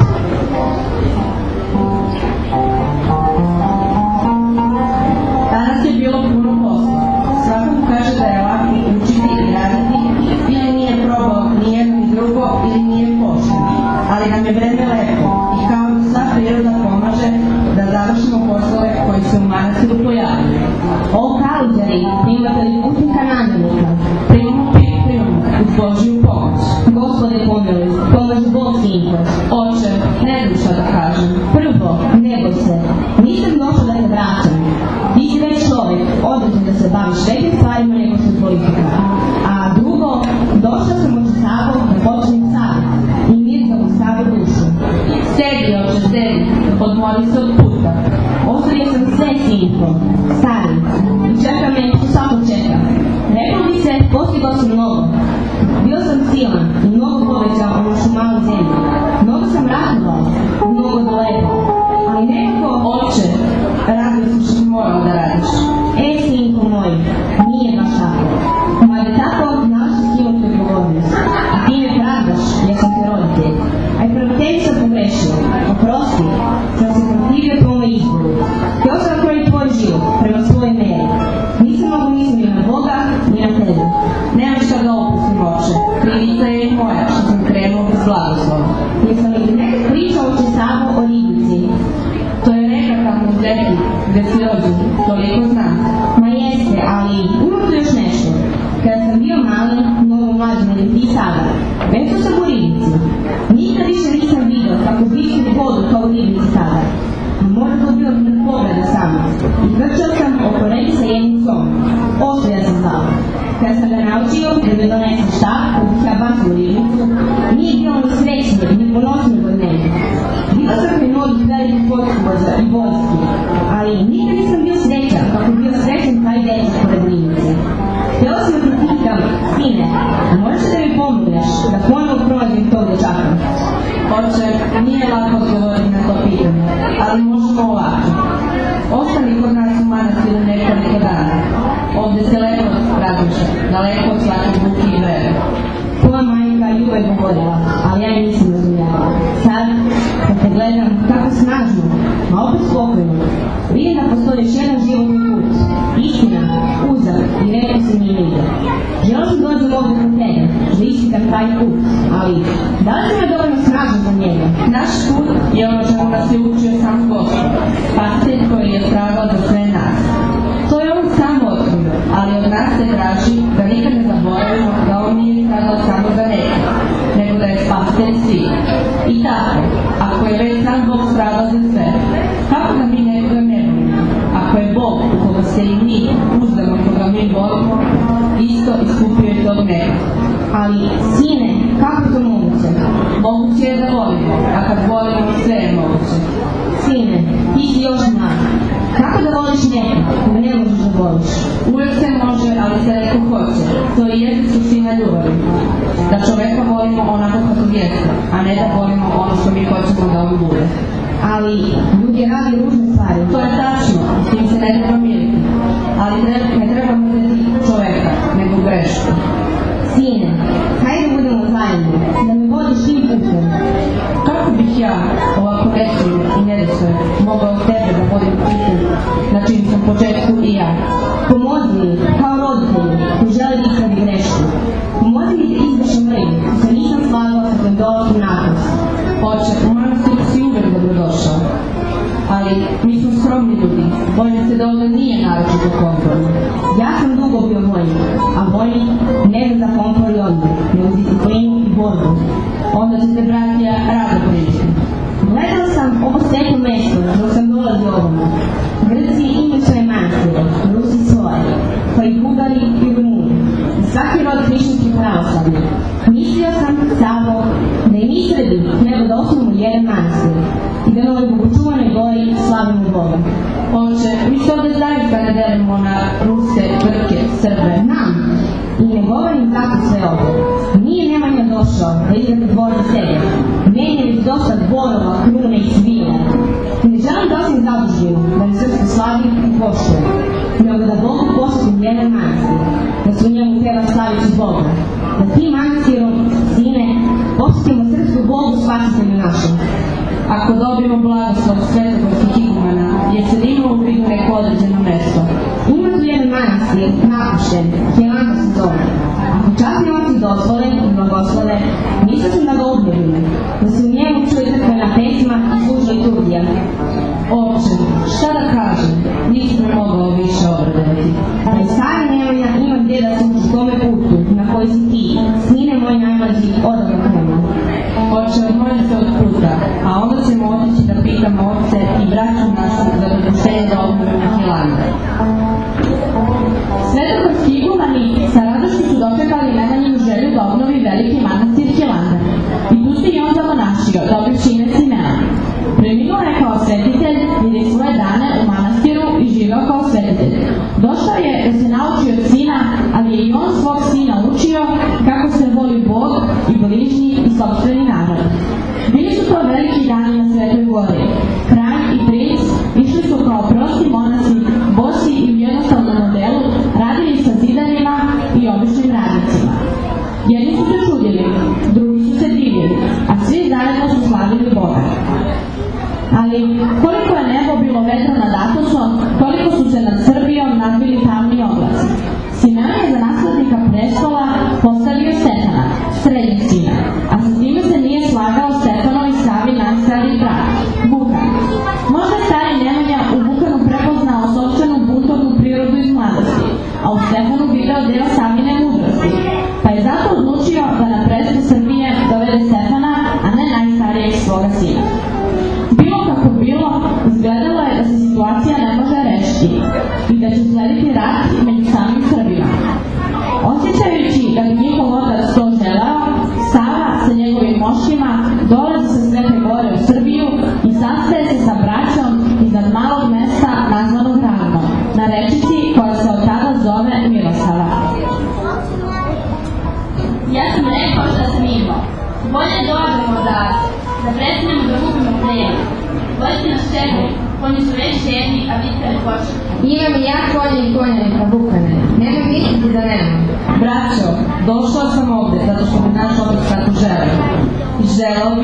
Danas je bilo puno posla. Svako mu kaže da je lako učiti i raditi, ili nije probao ni jedno ni drugo, ili nije pošten. Ali nam je vreme lepo i kao da sva priroda pomaže da završimo poslove koji se u manastiru pojavljaju. O kaluđari, primatelji putnika namjenika, primamo uz Božiju pomoć. Gospode pomiluj, pomoži Bog sinko. Oče, ne znam šta da kažem. Prvo, ne boj se. Nisam došao da te vraćam. Ti si već čovjek, određen da se baviš većim stvarima nego što politika. A drugo, došla sam od Savo da počnem sad i mir da mu stave dušu. Sedi, oče, sedi, odmori se od puta. Ostavio sam sve, sinko, stari, i čeka me što samo čeka. Rekao bi se, postigao sam mnogo. Bio sam silan i mnogo povećao u našu malu zemlju. Mnogo sam ratovao, mnogo daleko. Ali nekako, oče, radio sam što si morao da radiš. Sinko moj, nije baš tako. Ma je tako naša skinuti odgovornost. A ti me pravdaš, ja sam te roditelj. A i prema tebi sam pogrešio. Oprosti, sam se protivio tvojom izboru. Htio sam nakrojiti tvoj život, prema svojoj meri. Nisam mogu misliti na Boga, ni na tebe. Nemam šta da opustim, oče. Krivica je moja što sam krenuo bez blagoslova. Jesam li nekad pričao oče Savo o ribici? To je reka kako u Zeti, gde si rođen, toliko znam. Ma jeste, ali ima tu još nešto. Kada sam bio mali, mnogo mlađi nego ti sada, većao sam u ribici. Nikad više nisam vidio kako biću u vodu kao u ribici sada. Možda to bilo na pogleda samo. I trčao sam oko reke sa jednim psom. Ostavio sam Savo. Kada sam ga naučio da mi donese štap, da bih ja bacio u ribnicu, nije bilo ni srećnije i neponosnije od mene. Bila sam kod mnogih velikih potkovođa i vojski, ali nikad nisam bio srećan kako bio srećan taj dečak pored ribnice. Htjela sam da ti pitam, sine, a govorila, ali ja je nisam razumijela. Sad, kad te gledam kako snažno, a opet spokojno, vidim da postoji još jedan životni put, istina, uzak i neko se mi ide. Želim da dođem ovdje kod tebe, da ispitam taj put, ali da li sam ja dovoljno snažna za njega? Naš put je ono čemu nas je učio sam Gospod, pastir koji je stradao za sve nas. To je on sam otkrio, ali od nas se traži da nikad ne zaboravimo da on nije stradao samo za neke, nego da je spasen svi. I tako, ako je već sam Bog stradao za sve, kako da mi nekoga ne volimo? Ako je Bog u koga se i mi uzdamo, koga mi volimo, isto iskupio je tog neba. Ali, sine, kako je to moguće? Moguće je da volimo, a kad volimo sve je moguće. Sine, ti si još mlad. Kako da voliš nekog, koga ne možeš da voliš? Uvijek se može, ali se neko hoće. To i jeste suština ljubavi. Da čoveka volimo onako kako jeste, a ne da volimo ono što mi hoćemo da on bude. Ali ljudi radi ružne stvari. To je tačno, s tim se ne treba miriti. Ali ne treba mrzeti čoveka, nego grešku. Sine, hajde da budemo zajedno, da me vodiš tim putem. Kako bih ja, ovako večer i nedesoje, mogao tebe da vodim putem na čim sam početku i ja? Pomozi mi, kao roditelji, koji žele da ispravi grešku. Pomozi mi da izvršim mrlju, da nisam slagao sa kojim dolazim nakon. Oče, u manastiru si uvek dobrodošao. Ali mi smo skromni ljudi, bojim se da ovdje nije naročito komforno. Ja sam dugo bio vojnik, a vojnik ne za komfor i odmor, nego disciplinu i borbu. Onda ćete, bratija, rado pričati. Gledala sam ovo sveto mesto dok sam dolazio ovome. Grci imaju svoje manastire, Rusi svoje, pa i Bugari i Rumuni. Svaki rod hrišćanski pravoslavni. Mislio sam samo da i mi Srbi treba da osnovimo jedan manastir i da na ovoj bogočuvanoj gori slavimo Boga. Oče, mi se ovdje zaista ne delimo na Ruse, Grke, Srbe. Znam, i ne govorim zato sve ovo. Nije Nemanja došao da izgradi dvor za sebe. Meni je već dosta dvorova, krune i svile. I ne želim da osim zadužimo, da mi srpsko slavi i poštuje, nego da Bogu posvetim jedan manastir, da se u njemu treba slaviti Boga. Da tim manastirom, sine, posvetimo srpsku Bogu spasitelju našem. Ako dobijemo blagoslov svetogorskih igumana, jeste li imao u vidu neko određeno mesto? Ima tu jedan manastir, napušten, Hilandar se zove. Ako časni oci dozvole i blagoslove, mislio sam da ga ubedimo, da se u njemu čuje crkvena pesma i služa liturgija. Oče, šta da kažem, nisam mogao više obradovati. Pa i stari Nemanja ima gdje da se uči tome putu na koji si ti, sine moj najmlađi, odavno krenuo. Oče, odmojim se od puta, a onda ćemo otići da pitamo oce i braću našu za dopuštenje da obnovimo Hilandar. Svetogorski igumani sa radošću su dočekali Nemanjinu želju da obnovi veliki manastir Hilandar. I tu se i on zamonašio, dobivši ime Simeon. Preminuo je kao svetitelj, jer je svoje dane u manastiru i živeo kao svetitelj. Došao je da se nauči od sina, ali je i on svog sina učio kako se voli Bog i bližnji i sopstveni narod. Bili su to veliki dani na Svetoj gori. Kralj i princ išli su kao prosti monasi, bosi i u jednostavnom modelu, radili sa zidarima i običnim radnicima. Jedni su se čudili, drugi su se divili, a svi zajedno su slavili Boga. Ali koliko je nebo bilo vedro nad Atosom, toliko su se nad Srbijom nadvili tamni oblaci. Simeon je za naslednika prestola postavio Stefana, srednjeg sina, a sa time se nije slagao Stefanovi Savi najstariji brat, Vukan. Možda je stari Nemanja u Vukanu prepoznao sopstvenu buntovnu prirodu iz mladosti, a u Stefanu video deo Savine mudrosti, pa je zato odlučio da na presto Srbije dovede Stefana, a ne najstarijeg svoga sina. Bilo kako bilo, izgledalo je da se situacija ne može rešiti i da će slediti rat među samim Srbima. Osjećajući da bi njihov otac to želeo, Sava sa njegovim moštima dolazi sa Svete gore u Srbiju i sastaje se sa braćom iznad malog mesta nazvanog Ravno, na rečici koja se od tada zove Mirosava. Ja sam rekao šta sam imao. Bolje dođemo odavde, da prestanemo da gubimo vreme. Vodite nas čekaj, konji su već jedni, a bitka ne počne. Imam i ja konje i konjanika Vukane. Nemoj misliti da nemam. Braćo, došla sam ovde zato što mi naš otac tako želi.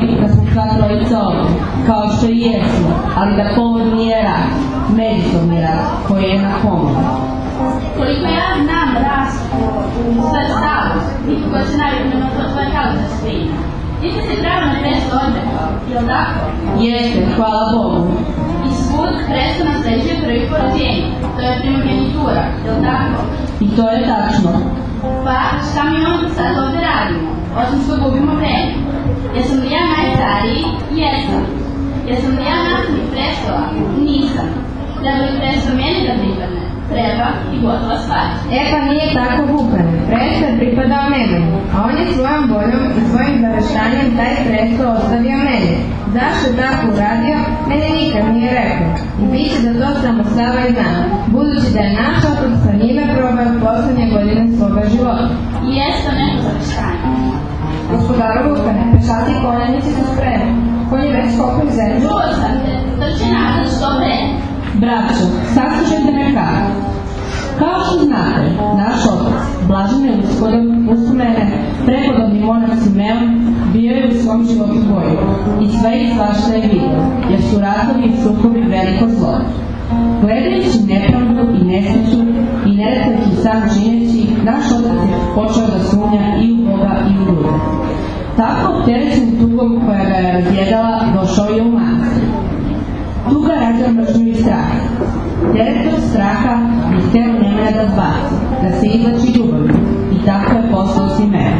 govori da smo sva trojica ovdje, kao što i jesu, ali da povod nije rat, međusobni rat, koji je na komodu. Koliko ja znam rast u sve stavu, niko ko se navikne na to tvoje kao da spina. Ti ste se pravo na presto odrekao, je li tako? Jeste, hvala Bogu. I svud presto nasleđuje prvi po rođenju, to je primogenitura, je li tako? I to je tačno. Pa šta mi onda sad ovdje radimo, osim što gubimo vreme? Jesam li ja najstariji? Jesam. Jesam li ja naslednik prestola? Nisam. Treba li presto meni da pripadne? Treba i gotova stvar. E pa nije tako, Vukane. Presto je pripadao Nemanji, a on je svojom voljom i svojim zaveštanjem taj presto ostavio mene. Zašto je tako uradio, mene nikad nije rekao. I bit će da to samo Sava i zna, budući da je naš otac sa njime probao poslednje godine svoga života. I jeste to neko zaveštanje. Gospodaru Vukane, pešati i koljenici su spremni. Konj je već skopio zemlju. Čuo sam te, trči nazad što pre. Braćo, saslušajte me kako. Kao što znate, naš otac, blažene uspomene, prepodobni monah Simeon, bio je u svom životu boju i sve i svašta je vidio, jer su ratovi i sukobi veliko zlo. Gledajući nepravdu i nesreću i neretko ih sam čineći, naš otac je počeo da sumnja i u Boga i u ljude. Tako opterećen tugom koja ga je razjedala, došao je u manastir. Tuga rađa mržnju i strah. Teret tog straha je hteo Nemanja da zbaci, da se izlači ljubavlju, i tako je postao Simeon.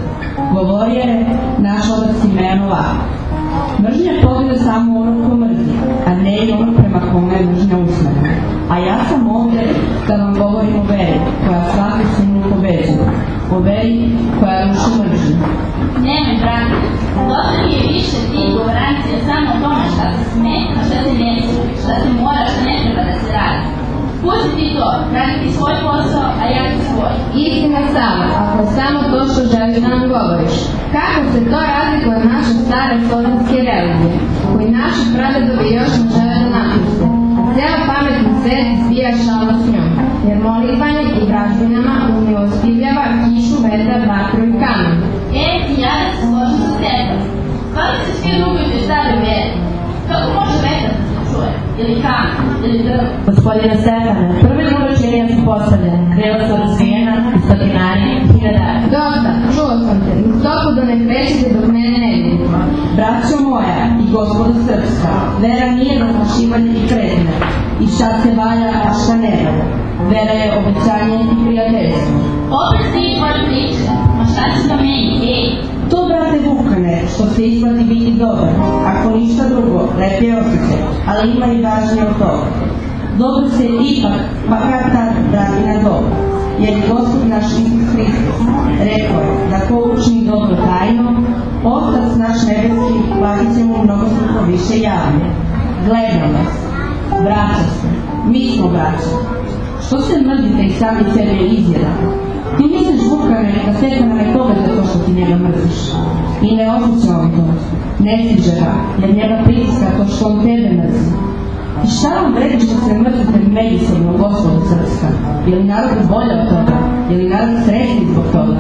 Govorio je naš otac Simeon ovako: mržnja pogleda samo ono ko mrzi, a ne i ono prema kome je mržnja usmerena. A ja sam ovdje da vam govorim o veri, koja svaku sumnju pobeđuje, o veri koja ruši mržnju. Nemoj, brate, dosta mi je više ti govorancija samo o tome šta se sme, a šta se ne sme, šta se mora, šta ne treba da se radi. Pusti ti to, radi ti svoj posao, a ja ti svoj. Istina Sava, ako je samo to što želiš da nam govoriš. Kako se to razlikuje od naše stare slovenske religije, koji naši pradedovi još ne žele da napuste? Cijela pametni svet zbija šalo s njom, jer molitvanjem i vražbinama umilostivljava kišu, vetar, vatru i kamen. I ja da se složim sa tebom. Hvali se svi rugujete stare vere. Kako može vetar da se čuje? Ili kamen? Ili drvo? Gospodine Stefane, prve uročenja su postavljene, krila su razvijena, stotinari i hiljadari. Dosta, čuo sam te, u stopu da ne krećete dok mene ne vidite. Braćo moja i gospodo srpska, vera nije zastrašivanje i kretne, i šta se valja, a šta ne valja. Vera je obećanje i prijateljstvo. Opet si i tvoje priče, a šta će to meni, ej? To, brate Vukane, što se isplati biti dobar, ako ništa drugo, lep je osjećaj, ali ima i važnije od toga. Dobro se ipak, pa kad tad radi na dobro, jer je Gospod naš Isus Hristos rekao je da ko učini dobro tajno, Otac naš nebeski platit će mu mnogostruko više javno. Gledam vas, braća ste, mi smo braća. Što se mrzite i sami sebe izjedate? Ti misliš, Vukane, da Stefana ne pogleda to što ti njega mrziš. I ne osjeća on to, ne stiže ga, jer njega pritiska to što on tebe mrzi. I šta vam vredi što se mrzite međusobno, gospodo srpska? Je li narod bolje od toga? Je li narod srećni zbog toga?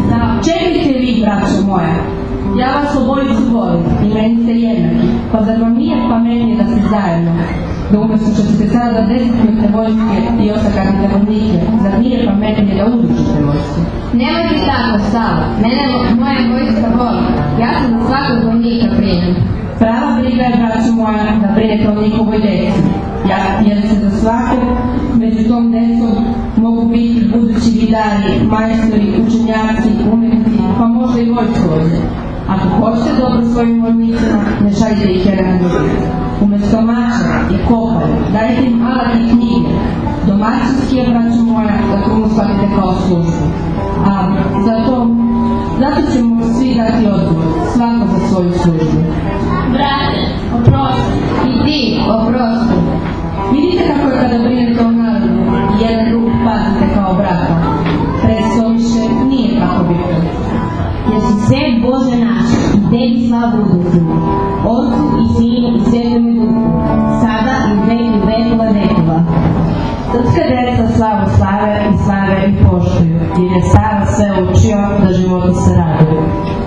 Čekajte vi, braćo moja. Ja vas obojicu volim i meni ste jednaki, pa zar vam nije pametnije da ste zajedno? Da umjesto što ćete sada da desetujete vojske i osakatite vojnike, zar nije pametnije da udružite vojske? Nemoj ti tako, Sava, mene moja vojska voli, ja sam za svakog vojnika brinem. Prava briga je, braćo moja, da brinete o njihovoj deci, jer se za svakog među tom decom mogu biti budući vidari, majstori, učenjaci, umetnici, pa možda i vojskovođe. Ako hoćete dobro svojim vojnicima, ne šaljite ih jedan na drugi. Umesto mača i kopalja, dajte im alat i knjige. Domaćinski je, braćo moja, da krunu shvatite kao službu. A zato ćemo svi dati odgovor, svako za svoju službu. Brate, oprosti. I ti, oprosti. Vidite kako je kada brinete o narodu i jedan drug pazite kao brata. Presto više nije kako bitno. Jer si sve Bože naš i tebi slavu uduzimo, Otcu i Sinu i Svetome Duhu, sada i u veku vekova vekova. Srpska deca slavu slave i poštuju, jer je Sava sve učio da životu se raduju.